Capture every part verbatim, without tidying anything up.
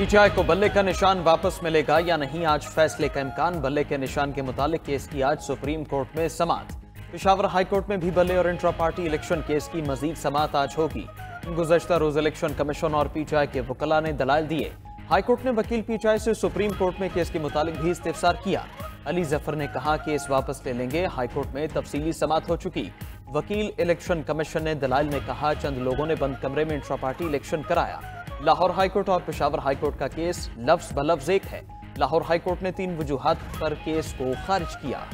PTI को बल्ले का निशान वापस मिलेगा या नहीं, आज फैसले का इम्कान। बल्ले के निशान के मुतालिक केस की आज सुप्रीम कोर्ट में समाअत। पेशावर हाई कोर्ट में भी बल्ले और इंट्रा पार्टी इलेक्शन केस की मजीद समाअत आज होगी। गुज़श्ता रोज इलेक्शन कमीशन और पीटीआई के वकला ने दलाइल दिए। हाई कोर्ट ने वकील पीटीआई से सुप्रीम कोर्ट में केस के मुतालिक भी इस्तिफसार किया। अली जफर ने कहा केस वापस ले लेंगे। हाई कोर्ट में तफसीली समाअत हो चुकी। वकील इलेक्शन कमीशन ने दलाइल में कहा चंद लोगों ने बंद कमरे में इंट्रा पार्टी इलेक्शन कराया। लाहौर हाईकोर्ट और पेशावर हाईकोर्ट का केस लफ्ज ब लफ्ज एक है। लाहौर हाईकोर्ट ने तीन वजूहात पर केस को खारिज किया।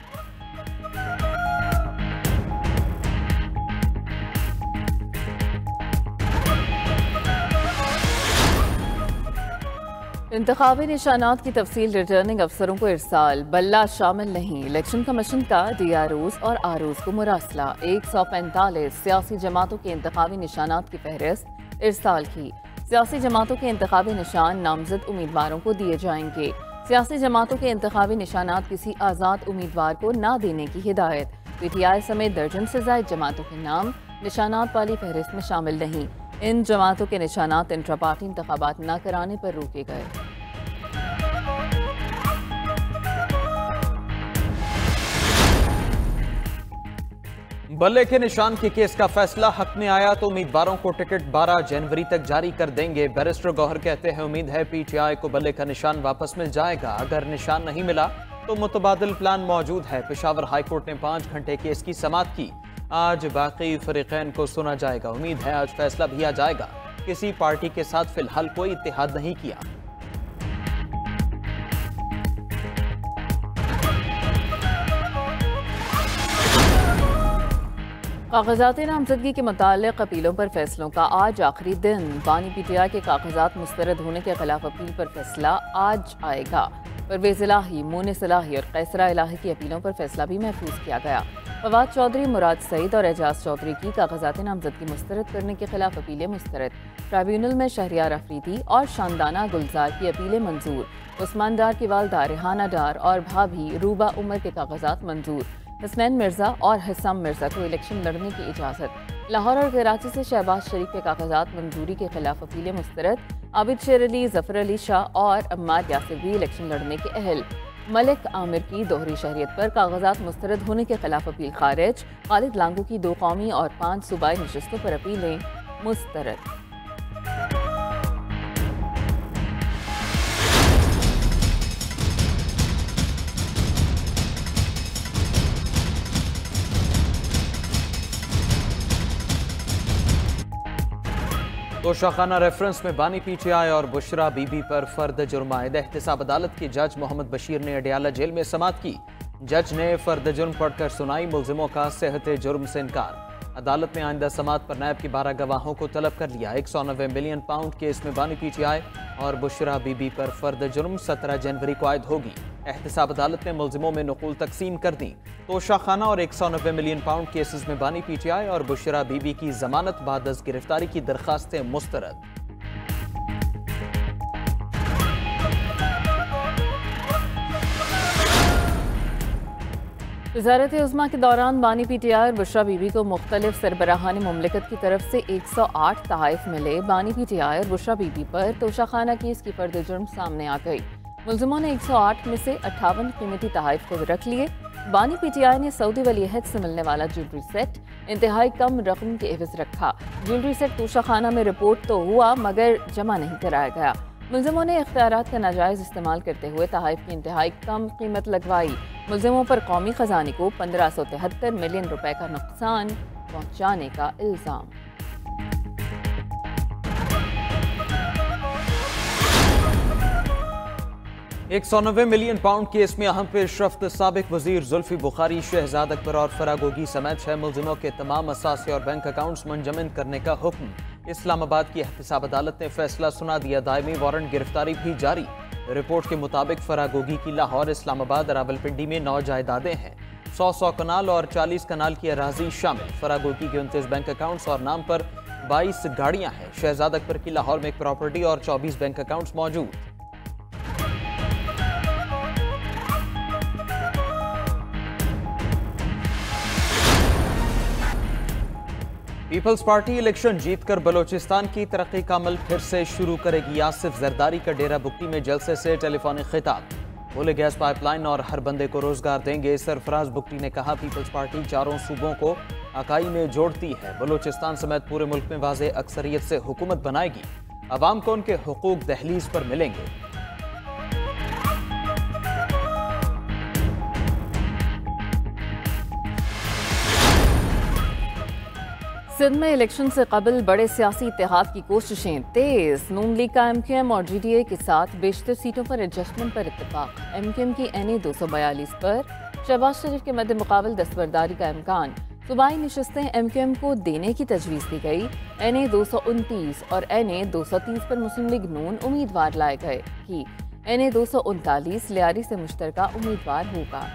इंतखाबी निशानात की तफसील रिटर्निंग अफसरों को इरसाल, बल्ला शामिल नहीं। इलेक्शन कमीशन का डी आर ओज़ और आर ओज़ को मुरासला। एक सौ पैंतालीस सियासी जमातों के इंतखाबी निशानात की फहरिस्त इरसाल की। सियासी जमातों के इंतखाबी निशान नामजद उम्मीदवारों को दिए जाएंगे। सियासी जमातों के इंतखाबी निशानात किसी आज़ाद उम्मीदवार को ना देने की हिदायत। पी टी आई समेत दर्जन से ज़ायद जमातों के नाम निशानात वाली फहरिस्त में शामिल नहीं। इन जमातों के निशानात इंट्रा पार्टी इंतखाबात न कराने पर रोके गए। बल्ले के निशान के केस का फैसला हक में आया तो उम्मीदवारों को टिकट बारह जनवरी तक जारी कर देंगे। बैरिस्टर गौहर कहते हैं उम्मीद है पीटीआई को बल्ले का निशान वापस मिल जाएगा। अगर निशान नहीं मिला तो मुतबादिल प्लान मौजूद है। पेशावर हाईकोर्ट ने पाँच घंटे केस की समाअत की। आज बाकी फरीकैन को सुना जाएगा। उम्मीद है आज फैसला भी आ जाएगा। किसी पार्टी के साथ फिलहाल कोई इत्तेहाद नहीं किया। कागजात नामजदगी के मुताल्लिक अपीलों पर फैसलों का आज आखिरी दिन। बानी पीटीआई के कागजात मुस्तरद होने के खिलाफ अपील पर फैसला आज आएगा। परवेज इलाही, मोनिस इलाही और कैसरा इलाही की अपीलों पर फैसला भी महफूज किया गया। फवाद चौधरी, मुराद सईद और एजाज चौधरी की कागजात नामजदगी मुस्तरद करने के खिलाफ अपीलें मुस्तरद। ट्राइब्यूनल में शहरियार अफरीदी और शानदाना गुलजार की अपीलें मंजूर। उस्मान डार की वालदा रेहाना डार और भाभी रूबा उमर के कागजात मंजूर। हसनैन मिर्जा और हिसाम मिर्जा को इलेक्शन लड़ने की इजाज़त। लाहौर और कराची से शहबाज शरीफ के कागजात मंजूरी के खिलाफ अपीलें मुस्तरद। आबिद शेर अली, जफर अली शाह और अम्मार यासिर भी इलेक्शन लड़ने के अहल। मलिक आमिर की दोहरी शहरियत पर कागजात मुस्तरद होने के खिलाफ अपील खारिज। खालिद लांगू की दो कौमी और पाँच सूबाई नशस्तों पर अपीलें मुस्तरद। तोशाखाना रेफरेंस में बानी पीटीआई और बुशरा बीबी पर फर्द जुर्म आयद। एहतसाब अदालत के जज मोहम्मद बशीर ने अडियाला जेल में समाअत की। जज ने फर्द जुर्म पढ़कर सुनाई मुलजिमों का सेहत जुर्म से इनकार। अदालत ने आइंदा समाअत पर नायब की बारह गवाहों को तलब कर लिया। एक सौ नब्बे मिलियन पाउंड केस में बानी पीटीआई और बुशरा बीबी पर फर्द जुर्म सत्रह जनवरी को आयद होगी। एहतसाब अदालत ने मुलजिमों में नकुल तकसीम कर दी। तोशाखाना और एक सौ नब्बे मिलियन पाउंड केसेस में बानी पीटीआई और बुशरा बीबी की जमानत बाद अज गिरफ्तारी की दरखास्तें मुस्तरद। वज़ारत उज़्मा के दौरान बानी पीटीआई और बुशरा बीबी को मुख्तलिफ सरबराहान मुमलिकत की तरफ से एक सौ आठ तहाइफ मिले। बानी पीटीआई और बुशरा बीबी पर तोशाखाना केस की फर्द जुर्म सामने आ गई। मुलजिमों ने एक सौ आठ में से अट्ठावन कीमती तहाइफ को रख लिए। बानी पीटीआई ने सऊदी वलीअहद से मिलने वाला ज्वेलरी सेट इंतहाई कम रकम के एवज रखा। ज्वेलरी सेट तोशाखाना में रिपोर्ट तो हुआ मगर जमा नहीं कराया गया। मुलजिमों ने इख्तियारात का नाजायज़ इस्तेमाल करते हुए तहाइफ की इंतहाई कम कीमत लगवाई। मुलजिमों पर कौमी खजाने को पंद्रह सौ तिहत्तर मिलियन रुपए का नुकसान पहुँचाने का इल्ज़ाम। एक सौ नब्बे मिलियन पाउंड केस में अहम पेशरफ्त। साबिक वजीर जुल्फी बुखारी, शहजाद अकबर और फरागोगी समेत छह मुलजिमों के तमाम असासे और बैंक अकाउंट्स मुंजमद करने का हुक्म। इस्लामाबाद की एहतसाब अदालत ने फैसला सुना दिया। दायमी वारंट गिरफ्तारी भी जारी। रिपोर्ट के मुताबिक फरागोगी की लाहौर, इस्लामाबाद, रावलपिंडी में नौ जायदादें हैं। सौ सौ कनाल और चालीस कनाल की अराजी शामिल। फरागोगी के उनतीस बैंक अकाउंट्स और नाम पर बाईस गाड़ियां हैं। शहजाद अकबर की लाहौर में एक प्रॉपर्टी और चौबीस बैंक अकाउंट्स मौजूद। पीपल्स पार्टी इलेक्शन जीतकर बलोचिस्तान की तरक्की का अमल फिर से शुरू करेगी। आसिफ जरदारी का डेरा बुक्टी में जलसे से टेलीफोनिक खिताब। बोले गैस पाइपलाइन और हर बंदे को रोजगार देंगे। सरफराज बुक्टी ने कहा पीपल्स पार्टी चारों सूबों को अकाई में जोड़ती है। बलोचिस्तान समेत पूरे मुल्क में वाज़े अक्सरियत से हुकूमत बनाएगी। अवाम को उनके हुकूक दहलीज पर मिलेंगे। सिंध में इलेक्शन से कबल बड़े सियासी इत्तेहाद की कोशिशें तेज। नून लीग का एम क्यू एम और जी डी ए के साथ बेशतर सीटों पर एडजस्टमेंट पर इत्तेफाक। एम क्यू एम की एन ए दो सौ बयालीस पर शहबाज शरीफ के मद्दे मुकाबल दस्तबरदारी का इम्कान। सूबाई नशस्तें एम क्यू एम को देने की तजवीज़ दी गई। एन ए दो सौ उनतीस और एन ए दो सौ तीस पर मुस्लिम लीग नून उम्मीदवार लाए गए कि एन ए दो सौ उनतालीस लियारी से मुश्तरका उम्मीदवार होगा।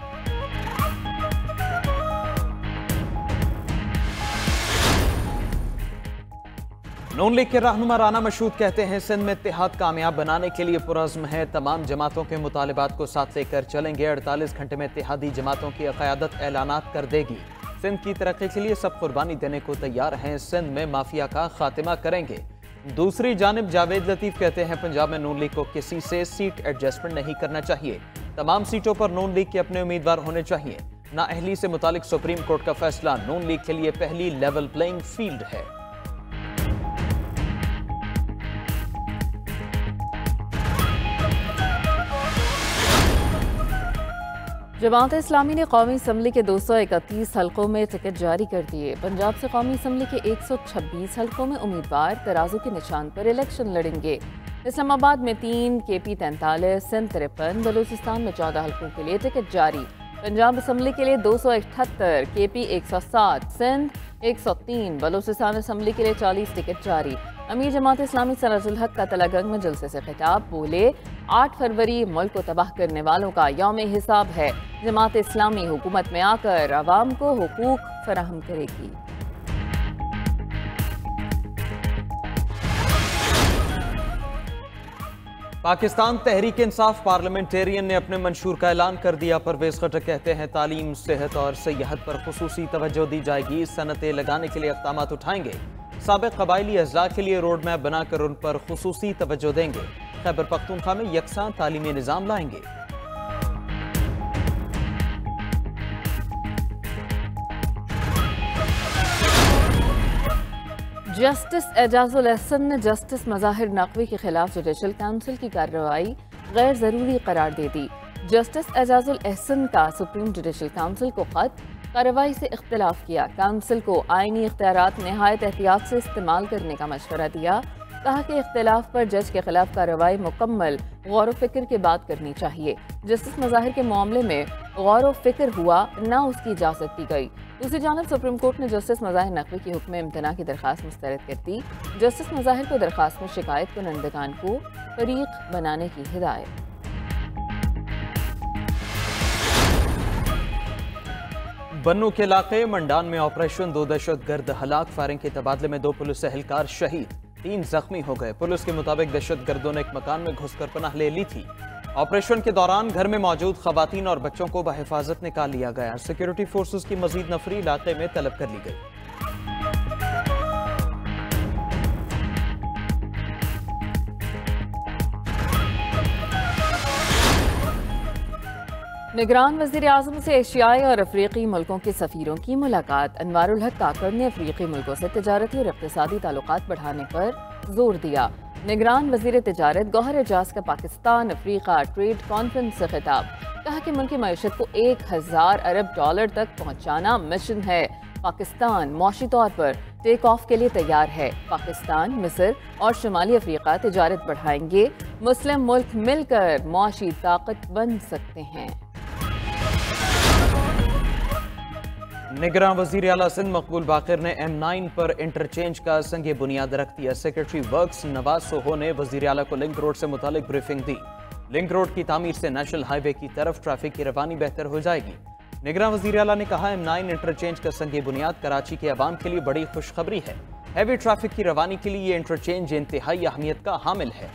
नून लीग के रहनुमा राना मशहूद कहते हैं सिंध में इत्तेहाद कामयाब बनाने के लिए पुरज़्म है। तमाम जमातों के मुतालिबात को साथ लेकर चलेंगे। अड़तालीस घंटे में इत्तेहादी जमातों की क़यादत ऐलानात कर देगी। सिंध की तरक्की के लिए सब कुर्बानी देने को तैयार हैं। सिंध में माफिया का खात्मा करेंगे। दूसरी जानिब जावेद लतीफ़ कहते हैं पंजाब में नून लीग को किसी से सीट एडजस्टमेंट नहीं करना चाहिए। तमाम सीटों पर नून लीग के अपने उम्मीदवार होने चाहिए। नाअहली से मुतालिक सुप्रीम कोर्ट का फैसला नून लीग के लिए पहली लेवल प्लेइंग फील्ड है। जमात इस्लामी ने कौमी असम्बली के दो सौ इकतीस हल्कों में टिकट जारी कर दिए। पंजाब से कौमी असम्बली के एक सौ छब्बीस हल्कों में उम्मीदवार तराजू के निशान पर इलेक्शन लड़ेंगे। इस्लामाबाद में तीन, के पी तैंतालीस, सिंध तिरपन, बलूचिस्तान में चौदह हल्कों के लिए टिकट जारी। पंजाब असम्बली के लिए दो सौ अठहत्तर, के पी एक सौ सात, सिंध एक सौ तीन, बलूचिस्तान असम्बली के लिए चालीस टिकट जारी। अमीर जमात इस्लामी सराजुल हक का तलागंग में जलसे से खिताब। बोले आठ फरवरी मुल्क को तबाह करने वालों का यौम हिसाब है। जमात इस्लामी हुकूमत में आकर अवाम को हुकूक फराहम करेगी। पाकिस्तान तहरीक इंसाफ पार्लियामेंटेरियन ने अपने मंशूर का ऐलान कर दिया। परवेज खट्टर कहते हैं तालीम, सेहत और सियाहत पर खुसूसी तवज्जो दी जाएगी। सनतें लगाने के लिए इक़दाम उठाएंगे। साबिक़ कबायली अज़ला के लिए रोड मैप बनाकर उन पर खुसूसी तवज्जो देंगे। खैबर पख्तूनख्वा में यकसां तालीमी निज़ाम लाएंगे। जस्टिस एजाजुल एहसन ने जस्टिस मज़ाहिर नकवी के खिलाफ जुडिशल काउंसिल की कार्रवाई गैर ज़रूरी करार दे दी। जस्टिस एजाजुल एहसन का सुप्रीम जुडिशल काउंसिल को खत कार्रवाई से इख्तिलाफ किया। काउंसिल को आइनी इख्तियारात नहायत एहतियात से इस्तेमाल करने का मशवरा दिया। कहा कि इख्तिलाफ पर जज के खिलाफ कार्रवाई मुकम्मल गौर फिक्र के बाद करनी चाहिए। जस्टिस मज़ाहिर के मामले में गौर फिक्र हुआ, न उसकी इजाज़त दी गई। दूसरी जानब सुप्रीम कोर्ट ने जस्टिस मज़ाहिर नकवी की हुक्म इम्तना की दरख्वास्त मुस्तरद कर दी। जस्टिस मज़ाहिर को दरख्वास्त में शिकायत कुनंदगान को फरीक बनाने की हिदायत। बन्नू के इलाके मंडान में ऑपरेशन दो दहशत गर्द हलाक। फायरिंग के तबादले में दो पुलिस एहलकार शहीद, तीन जख्मी हो गए। पुलिस के मुताबिक दहशत गर्दों ने एक मकान में घुसकर पनाह ले ली थी। ऑपरेशन के दौरान घर में मौजूद खवातीन और बच्चों को बहिफाजत निकाल लिया गया। सिक्योरिटी फोर्सेस की मजीद नफरी इलाके में तलब कर ली गई। निगरान वज़ीर आज़म से एशियाई और अफ्रीकी मुल्कों के सफ़ीरों की मुलाकात। अनवारुल हक काकड़ ने अफ्रीकी मुल्कों से तिजारती और इक़्तिसादी ताल्लुकात बढ़ाने पर जोर दिया। निगरान वज़ीर तिजारत गौहर एजाज का पाकिस्तान अफ्रीका ट्रेड कॉन्फ्रेंस से खिताब। कहा कि मुल्क की मईशत को एक हज़ार अरब डॉलर तक पहुँचाना मिशन है। पाकिस्तान मौशी तौर पर टेक ऑफ के लिए तैयार है। पाकिस्तान, मिस्र और शुमाली अफ्रीका तिजारत बढ़ाएंगे। मुस्लिम मुल्क मिलकर मौशी ताकत बन सकते हैं। निगरान वज़ीर आला सिंध मकबूल बाक़िर ने एम नाइन पर इंटरचेंज का संगे बुनियाद रख दिया। सेक्रेटरी वर्क्स नवाज सोहो ने वज़ीर आला को लिंक रोड से मुतालिक ब्रीफिंग दी। लिंक रोड की तामीर से नेशनल हाईवे की तरफ ट्रैफिक की रवानी बेहतर हो जाएगी। निगरान वज़ीर आला ने कहा एम नाइन इंटरचेंज का संगे बुनियाद कराची के अवाम के लिए बड़ी खुशखबरी है। हैवी ट्रैफिक की रवानी के लिए ये इंटरचेंज इंतहाई अहमियत का हामिल है।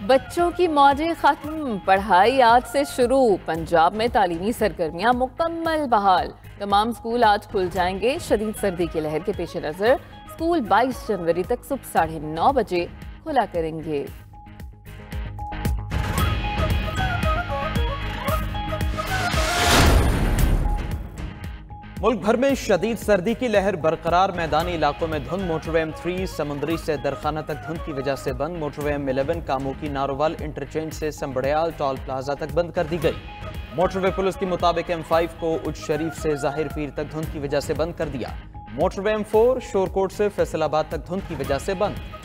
बच्चों की मौजें खत्म, पढ़ाई आज से शुरू। पंजाब में तालीमी सरगर्मियां मुकम्मल बहाल। तमाम स्कूल आज खुल जाएंगे। शदीद सर्दी की लहर के पेश नज़र स्कूल बाईस जनवरी तक सुबह साढ़े नौ बजे खुला करेंगे। मुल्क भर में शदीद सर्दी की लहर बरकरार। मैदानी इलाकों में धुंध। मोटरवे एम थ्री समुंदरी से दरखाना तक धुंध की वजह से बंद। मोटरवे एम इलेवन कामू की नारोवाल इंटरचेंज से संबड़ियाल टोल प्लाजा तक बंद कर दी गई। मोटरवे पुलिस के मुताबिक एम फाइव को उज शरीफ से जाहिर पीर तक धुंध की वजह से बंद कर दिया। मोटरवे एम फोर शोरकोट से फैसलाबाद तक धुंध की वजह से बंद।